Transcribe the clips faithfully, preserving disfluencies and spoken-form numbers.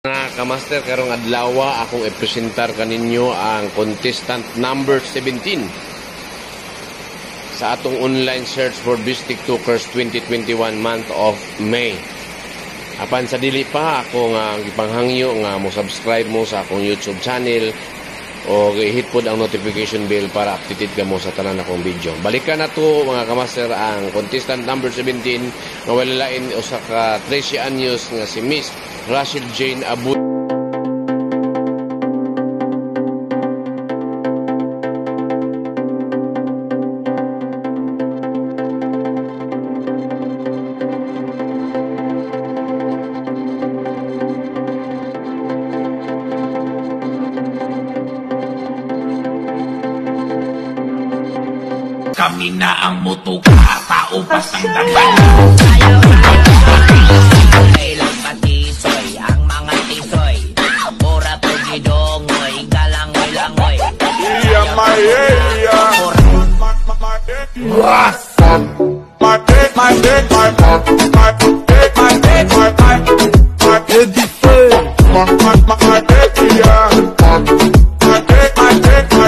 Mga kamaster, karong adlaw akong ipresentar kaninyo ang contestant number seventeen sa atong online search for Beast TikTokers twenty twenty-one month of May. Apan sa dili pa ako nga gipanghangyo nga mo subscribe mo sa akong YouTube channel o i-hit pod ang notification bell para updated ka mo sa tanan akong video. Balikan na to mga kamaster ang contestant number seventeen nga wala lain usa ka thirteen anyos nga si Miss Rachel Jane Abu. Kami na ang mutuka, tao pa sang dagan. Kailang patisoy, ang mga tisoy. Pura to gidongoy, galangoy-langoy. Iya, my iya. Rasa. My dick, my dick, my my my dick, my dick, my my my dick, my my my dick, yeah. My dick, my dick, my.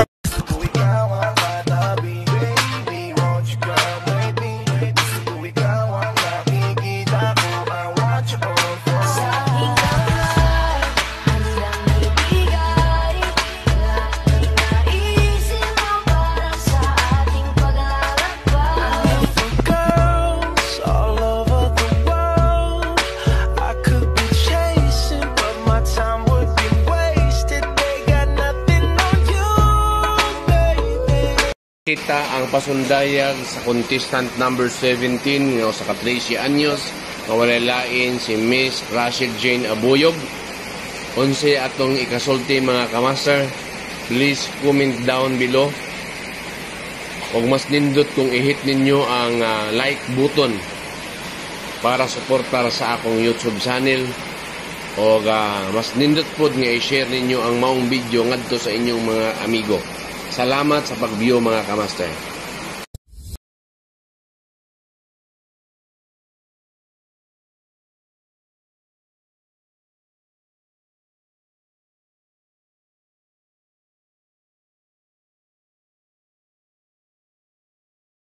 Kita ang pasundayag sa contestant number seventeen nga sa thirteen anyos nga wala lain si Miss Rachel Jane Abuyog. Unsa atong ikasulti mga kamaster, please comment down below. Ug mas nindot kung i-hit ninyo ang uh, like button para suportar sa akong YouTube channel. O uh, mas nindot pod nga i-share ninyo ang maong video ngadto sa inyong mga amigo. Salamat sa pag-view mga kamaster.